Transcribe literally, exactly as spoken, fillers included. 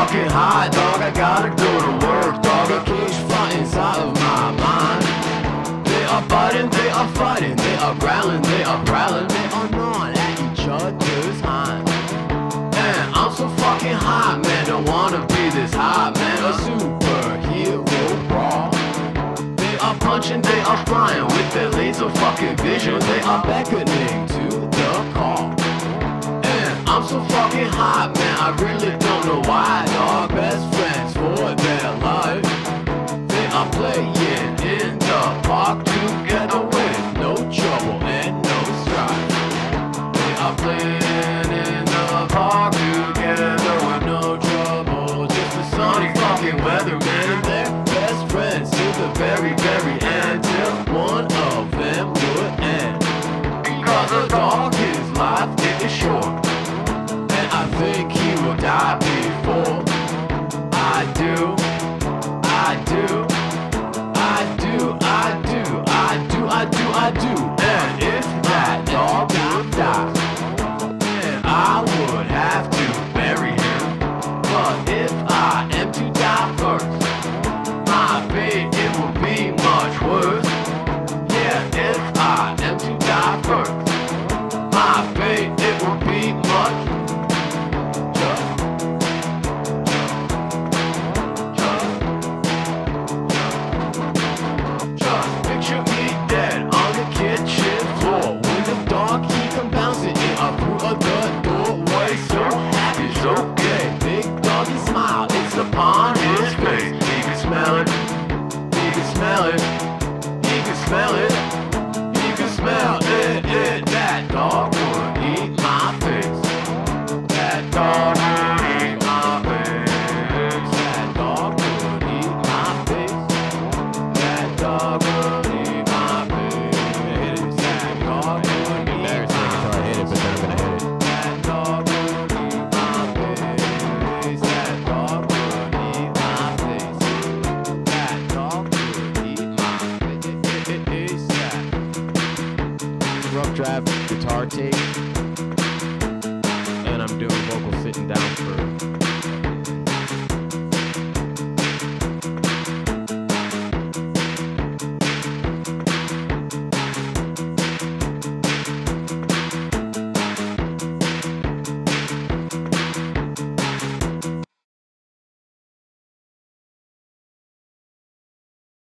fucking high, dog. I gotta go to work, dog. A cage fight inside of my mind. They are biting, they are fighting, they are growling, they are prowling, they are gnawing at each other's hind. And I'm so fucking high, man. Don't wanna be this high, man. A superhero brawl. They are punching, they are flying with their laser fucking vision. They are beckoning to the call. And I'm so fucking high, man. I really don't know why, dog. Best friends for their life. They are playing in the park together with no trouble and no strife. They are playing in the park together with no trouble. Just the sunny fucking weather, man. They're best friends to the very, very end, till one of them would end. Because a dog, his life is short, and I think he will die before I do. I do. I do, I do, I do, I do, I do. And if that dog would die, then I would have to bury him. But if I am to die first, my fate, it will be much worse. Yeah, if I am to die first, my fate, it will be much Picture me dead on the kitchen floor with the dog, he come bouncing in up through the doorway. So happy, so gay, big doggy smile, it's upon his face. He can smell it, he can smell it, he can smell it, he can smell it, it. That dog would eat my face. That dog would eat my face. That dog would eat my face. That dog would eat my face. That dog would eat my face. Until I hit it, but then I'm gonna hit it. That dog would eat my face. That dog would eat my face. That dog would eat my face. Rough draft guitar take, and I'm doing vocal sitting down for